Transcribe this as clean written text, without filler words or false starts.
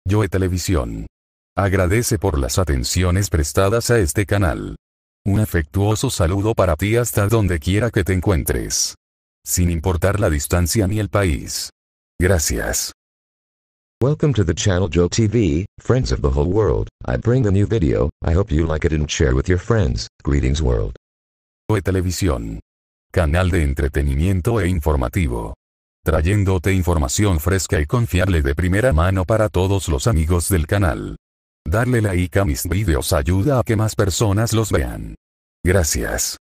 Yoe Televisión agradece por las atenciones prestadas a este canal. Un afectuoso saludo para ti hasta donde quiera que te encuentres, sin importar la distancia ni el país. Gracias. Welcome to the channel Joe TV, friends of the whole world. I bring the new video. I hope you like it and share with your friends. Greetings world. Yoe Televisión, canal de entretenimiento e informativo, trayéndote información fresca y confiable de primera mano para todos los amigos del canal. Darle like a mis videos ayuda a que más personas los vean. Gracias.